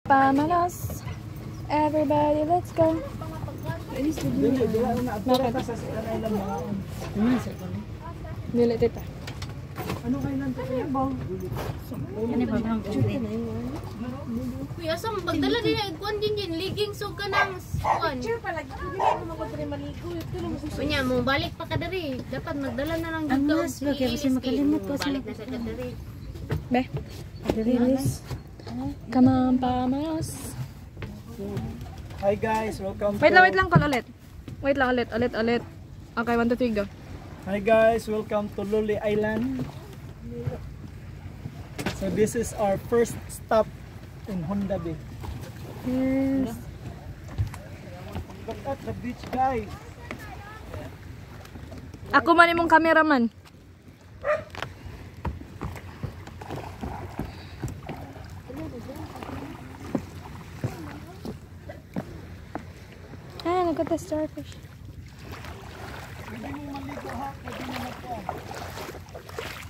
Pamanos. Everybody, let's go. Dili tita. Ano kayo lang tayo ba? Ano ba bang kulit? Kuya, asam pagdala din kuan din leggings so kanang kuan. Picture pala, hindi ko magpapre maligo. Ito lang mo. Kunya mo balik pa ka diri. Dapat magdala na lang Ang jud mas bagay kasi makalimot ko sa balik na sa kadiri. Be. Release. Come on, Pamanos. Hi guys, welcome Wait lang, call ulit. Wait lang, ulit. Okay, 1, 2, 3, go. Hi guys, welcome to Luli Island. So this is our first stop in Honda Bay. Yes. Look at the beach guys. Ako man imong cameraman. Look at the starfish. Hindi mo maligo ha, pwede mo magkuhan.